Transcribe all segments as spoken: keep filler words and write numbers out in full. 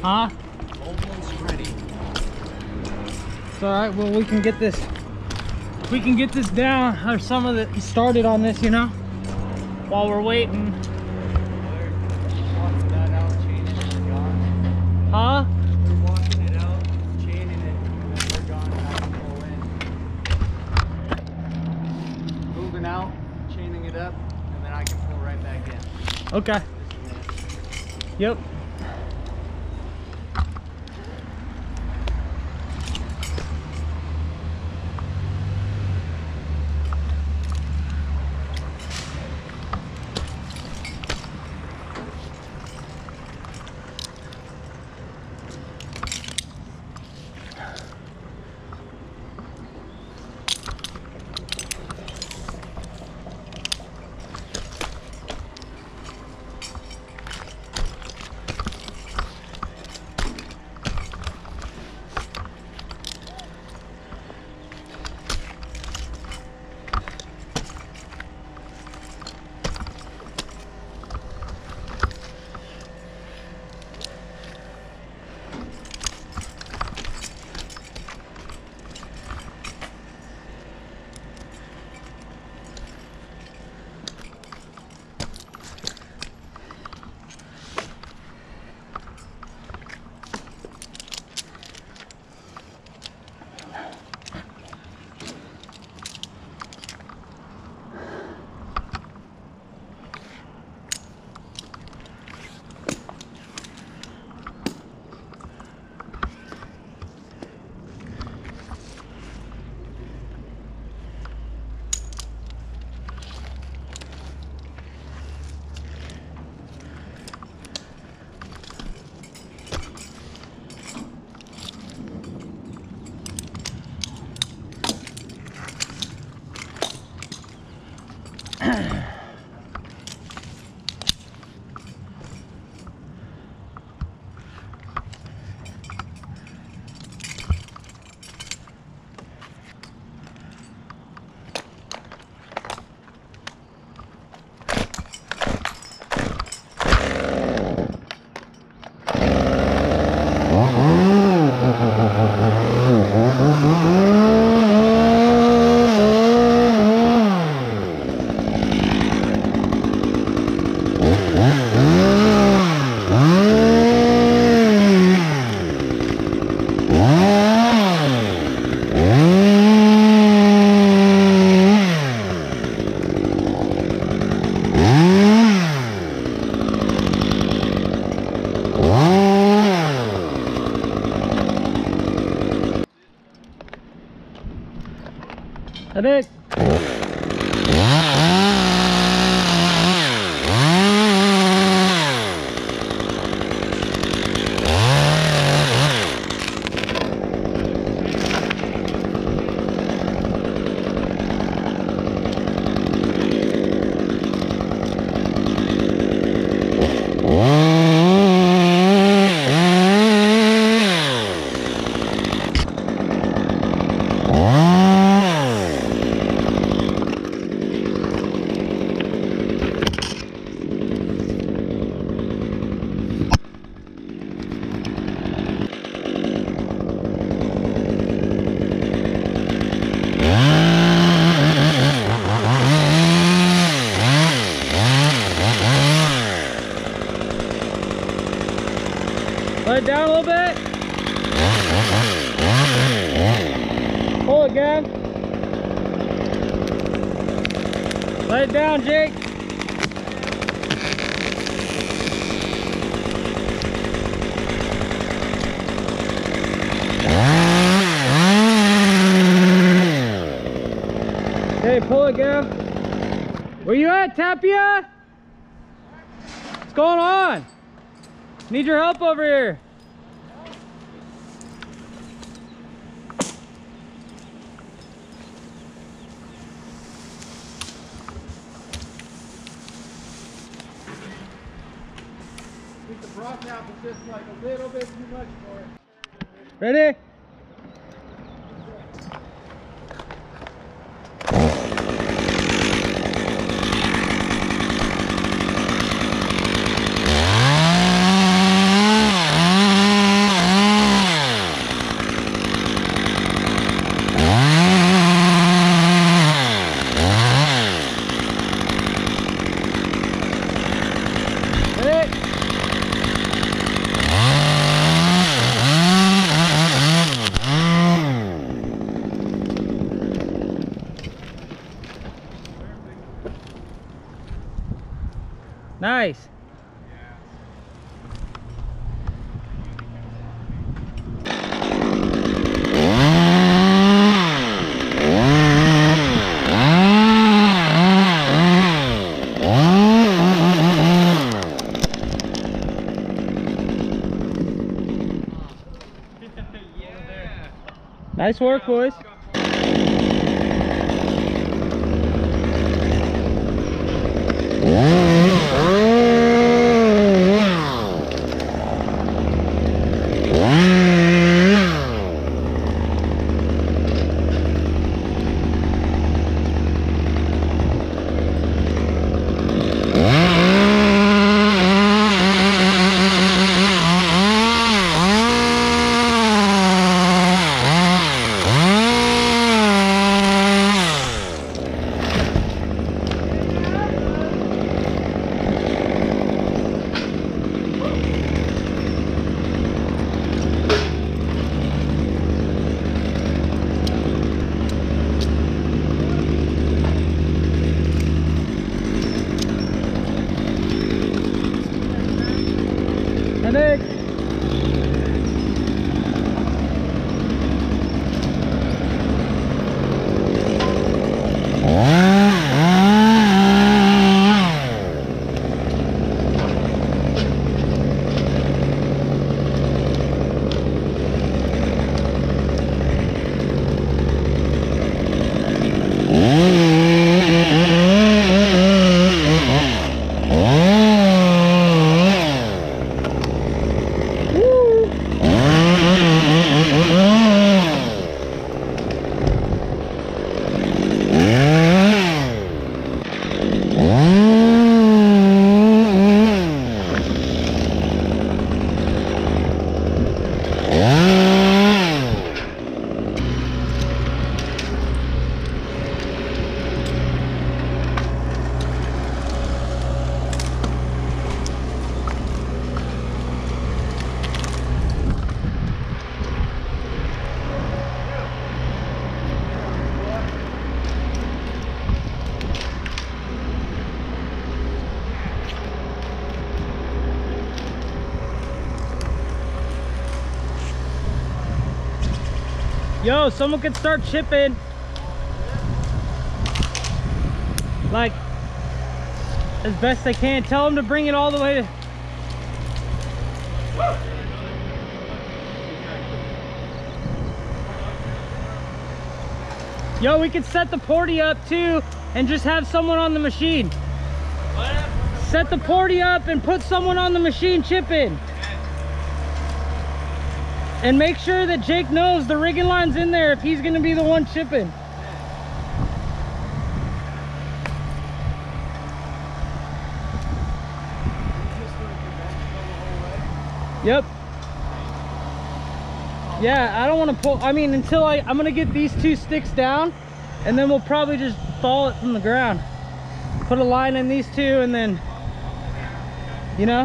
Huh? Almost ready. It's all right. Well, we can get this. We can get this down, or some of it started on this, you know, while we're waiting. Walking that out, chaining it, and gone. Huh? We're walking it out, chaining it, and then we're gone, and I can pull in. Moving out, chaining it up, and then I can pull right back in. Okay. Yep. That it. Let it down a little bit. Pull again. Let it down, Jake. Okay, pull again. Where you at, Tapia? What's going on? Need your help over here. I think the bra cap is just like a little bit too much for it. Ready? Nice. Nice work, boys. Nick. Yo, someone could start chipping. Like, as best they can. Tell them to bring it all the way to... Yo, we could set the porty up too and just have someone on the machine. Set the porty up and put someone on the machine chipping. And make sure that Jake knows the rigging line's in there if he's gonna be the one chipping. Yep. Yeah, I don't want to pull, I mean, until I, I'm gonna get these two sticks down and then we'll probably just fall it from the ground. Put a line in these two and then, you know?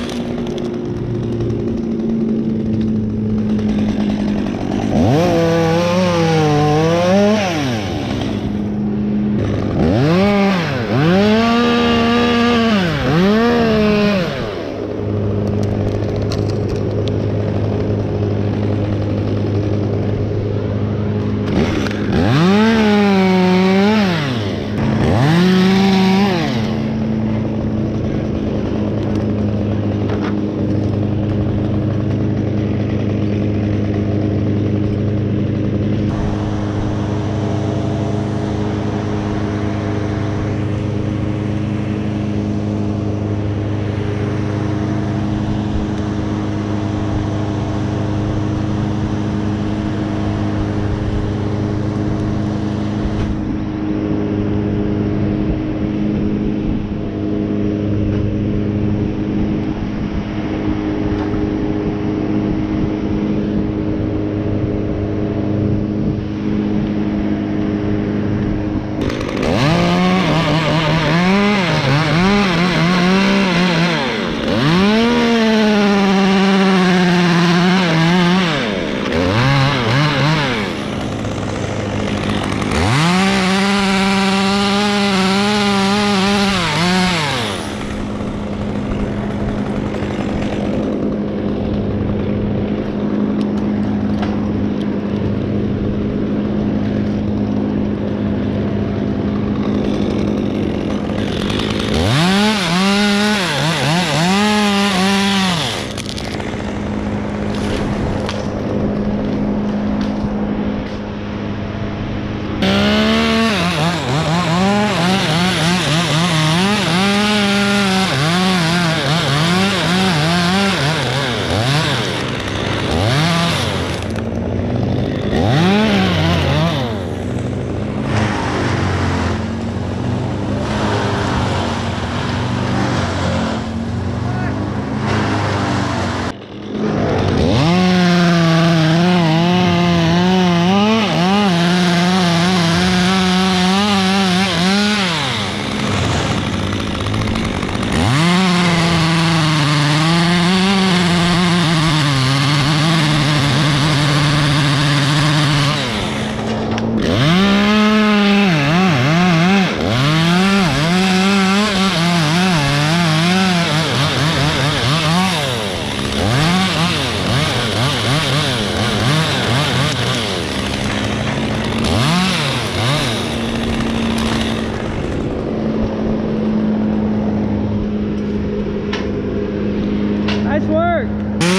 Oh. work.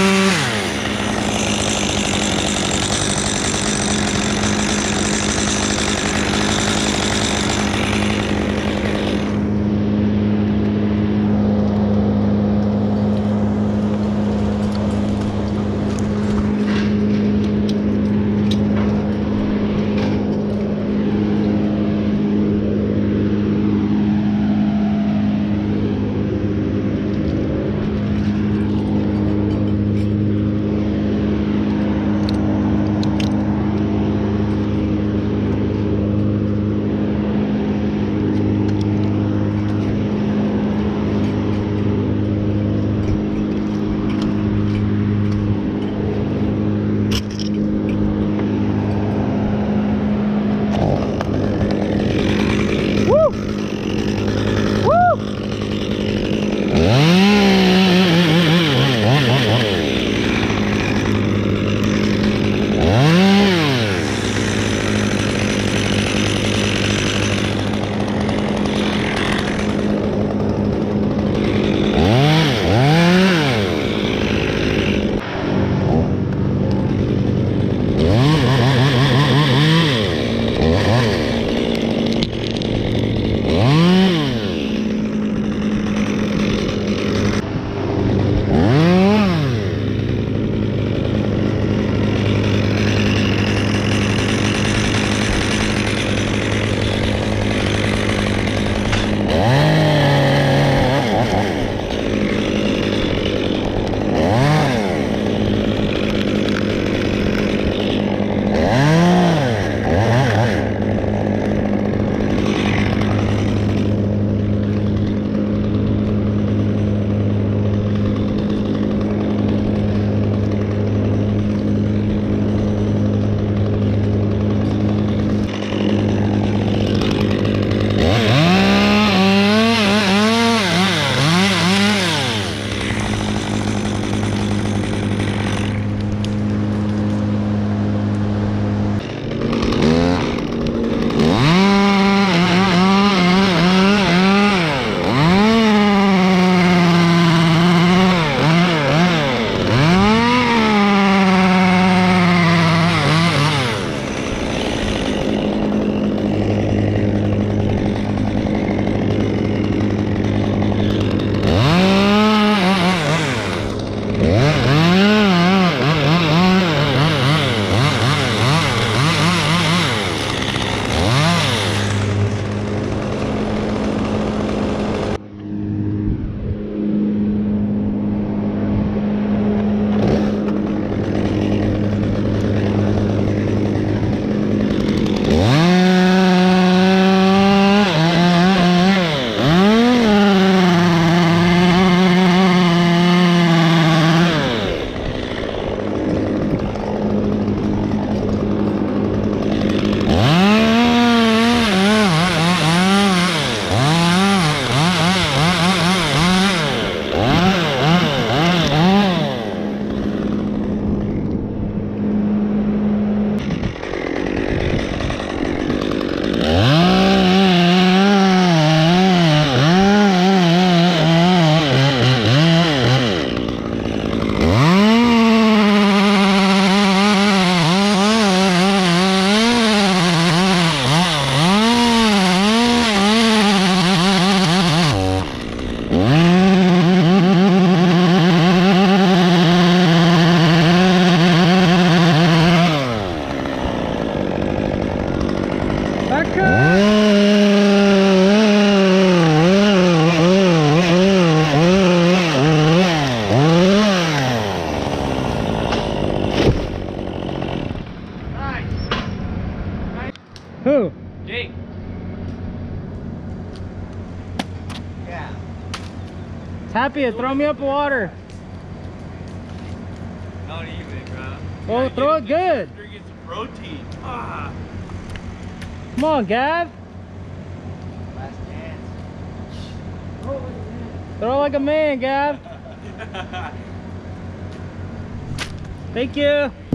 Who? Jake. Yeah. Tapia, throw me up water. Not even, bro. Well, throw it good. Get some protein. Ah. Come on, Gav. Last chance. Throw like a man, Gav. Thank you.